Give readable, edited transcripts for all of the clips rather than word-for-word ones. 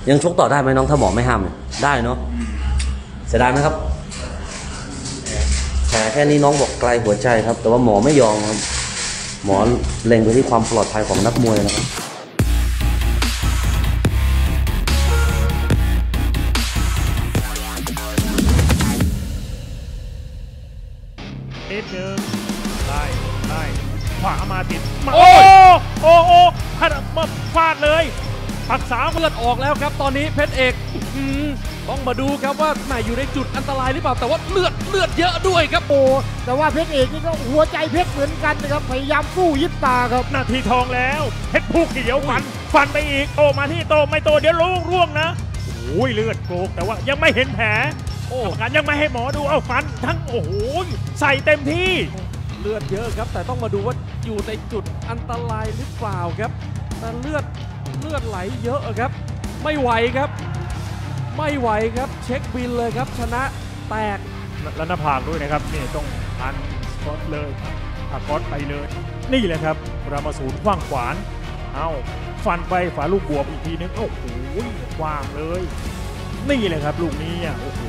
ยังชกต่อได้ไหมน้องถ้าหมอไม่ห้ามได้เนาะเสียดายไหมครับแผลแค่นี้น้องบอกไกลหัวใจครับแต่ว่าหมอไม่ยอมครับหมอเล็งไปที่ความปลอดภัยของนักมวยนะครับนิดนึงได้ขวามาติดโอ้ฟาดเลยปักษาเลือดออกแล้วครับตอนนี้เพชรเอกต้องมาดูครับว่าแม่อยู่ในจุดอันตรายหรือเปล่าแต่ว่าเลือดเยอะด้วยครับโอ้แต่ว่าเพชรเอกนี่ก็หัวใจเพชรเหมือนกันนะครับพยายามสู้ยิบตาครับนาทีทองแล้วเพชรพุกเดี๋ยวฟันไปอีกโตมาที่โตไม่โตเดี๋ยวร่วงนะโอ้ยเลือดโกกแต่ว่ายังไม่เห็นแผลการยังไม่ให้หมอดูเอาฟันทั้งโอ้โหใส่เต็มที่เลือดเยอะครับแต่ต้องมาดูว่าอยู่ในจุดอันตรายหรือเปล่าครับแต่เลือดไหลเยอะครับไม่ไหวครับเช็คบินเลยครับชนะแตกและหน้าผากด้วยนะครับนี่ต้องพันสกอตเลยสกอตไปเลยนี่แหละครับรามาสูนขว้างขวานเอาฟันไปฝาลูกบวบอีกทีนึงโอ้โหกว้างเลยนี่เลยครับลูกนี้โอ้โห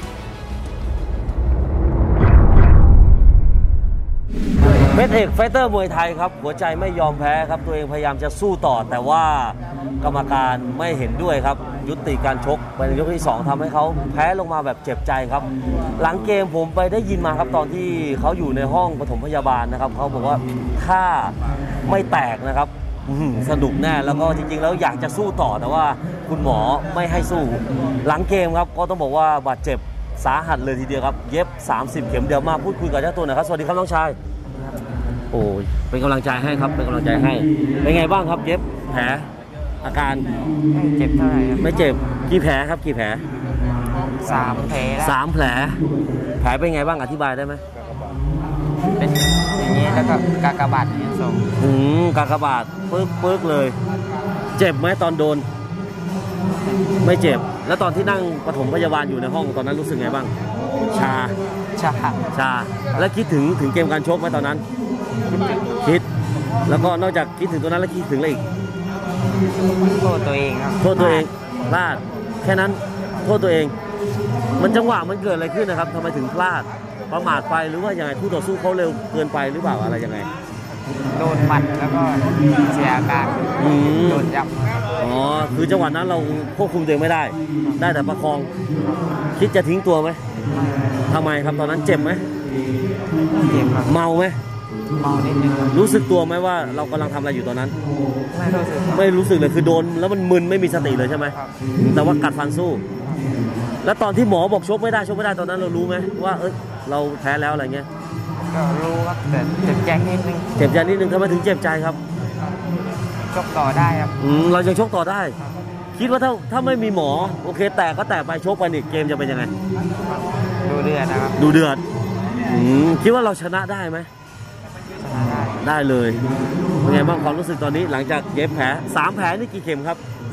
เพชรเอกไฟเตอร์มวยไทยครับหัวใจไม่ยอมแพ้ครับตัวเองพยายามจะสู้ต่อแต่ว่ากรรมการไม่เห็นด้วยครับยุติการชกไปในยกที่2ทำให้เขาแพ้ลงมาแบบเจ็บใจครับหลังเกมผมไปได้ยินมาครับตอนที่เขาอยู่ในห้องปฐมพยาบาลนะครับเขาบอกว่าถ้าไม่แตกนะครับสนุกแน่แล้วก็จริงๆแล้วอยากจะสู้ต่อแต่ว่าคุณหมอไม่ให้สู้หลังเกมครับก็ต้องบอกว่าบาดเจ็บสาหัสเลยทีเดียวครับเย็บ30 เข็มเดี๋ยวมาพูดคุยกับเจ้าตัวหน่อยครับสวัสดีครับน้องชายโอ้ยเป็นกำลังใจให้ครับเป็นกำลังใจให้เป็นไงบ้างครับเย็บแผลอาการไม่เจ็บเท่าไหร่ไม่เจ็บกี่แผลครับกี่แผล 3 แผล 3 แผลเป็นไงบ้างอธิบายได้ไหมเป็นอย่างนี้แล้วก็กากบาทอย่างนี้ส่งกากบาทปึ๊กเลยเจ็บไหมตอนโดนไม่เจ็บแล้วตอนที่นั่งปฐมพยาบาลอยู่ในห้องตอนนั้นรู้สึกไงบ้างชาแล้วคิดถึงเกมการชกไหมตอนนั้นคิดแล้วก็นอกจากคิดถึงตัวนั้นแล้วคิดถึงอะไรอีกโทษตัวเองครับโทษตัวเองพลาดแค่นั้นโทษตัวเองมันจังหวะมันเกิดอะไรขึ้นนะครับทำไมถึงพลาดประมาทไปหรือว่ายังไงคู่ต่อสู้เขาเร็วเกินไปหรือเปล่าอะไรยังไงโดนหมัดแล้วก็เสียอาการโดนยับคือจังหวะนั้นเราควบคุมตัวเองไม่ได้แต่ประคองคิดจะทิ้งตัวไหมทำไมครับตอนนั้นเจ็บไหมเจ็บครับเมาไหมเมานิดนึงรู้สึกตัวไหมว่าเรากำลังทำอะไรอยู่ตอนนั้นไม่รู้สึกเลยคือโดนแล้วมันมึนไม่มีสติเลยใช่ไหมแต่ว่ากัดฟันสู้แล้วตอนที่หมอบอกชกไม่ได้ตอนนั้นเรารู้ไหมว่าเราแพ้แล้วอะไรเงี้ยก็รู้ครับแต่เจ็บใจนิดนึงทำไมถึงเจ็บใจครับชกต่อได้ครับเรายังชกต่อได้คิดว่าถ้าไม่มีหมอโอเคแตกก็แตกไปชกไปอีกเกมจะเป็นยังไงดูเดือดนะครับดูเดือดคิดว่าเราชนะได้ไหมชนะได้เลยเป็นไงบ้างความรู้สึกตอนนี้หลังจากเย็บแผล3 แผลนี่กี่เข็มครับ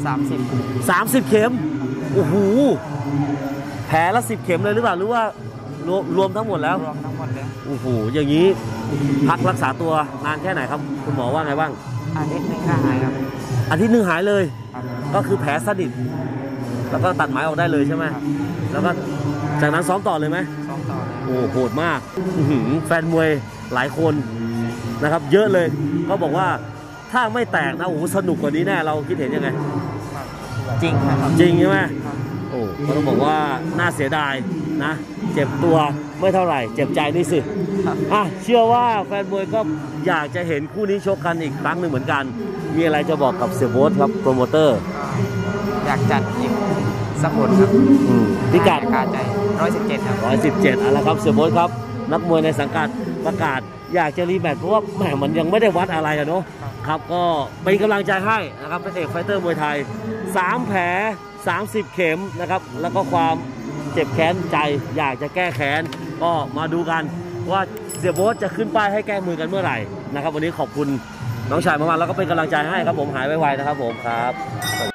30 เข็มโอ้โหแผลละ10 เข็มเลยหรือเปล่าหรือว่ารวมทั้งหมดแล้วรวมทั้งหมดเลยโอ้โหอย่างนี้พักรักษาตัวนานแค่ไหนครับคุณหมอว่าไงบ้างอาทิตย์นึงก็หายครับอาทิตย์นึงหายเลยก็คือแผลสนิทแล้วก็ตัดไหมออกได้เลยใช่ไหมแล้วก็จากนั้นซ้อมต่อเลยไหมซ้อมต่อโอ้โหดมากแฟนมวยหลายคนนะครับเยอะเลยก็บอกว่าถ้าไม่แตกนะโอ้โหสนุกกว่านี้แน่เราคิดเห็นยังไงจริงครับจริงใช่ไหมโอ้ก็ต้องบอกว่าน่าเสียดายนะเจ็บตัวไม่เท่าไหร่เจ็บใจนี่สิเชื่อว่าแฟนมวยก็อยากจะเห็นคู่นี้ชกกันอีกครั้งหนึ่งเหมือนกันมีอะไรจะบอกกับเสียโบ๊ทครับโปรโมเตอร์อยากจัดอีกสักคนครับพิกัดคาใจ117ครับ 117อะไรครับเสียโบ๊ทครับนักมวยในสังกัดประกาศอยากจะรีแมตช์เพราะว่าแหมมันยังไม่ได้วัดอะไรเนาะครับก็เป็นกำลังใจให้นะครับเป็นเอกไฟเตอร์มวยไทย3 แผล30 เข็มนะครับแล้วก็ความเจ็บแค้นใจอยากจะแก้แค้นก็มาดูกันว่าเสียโบ๊ทจะขึ้นป้ายให้แก้มือกันเมื่อไหร่นะครับวันนี้ขอบคุณน้องชายมากๆแล้วก็เป็นกำลังใจให้ครับผมหายไวๆนะครับผมครับ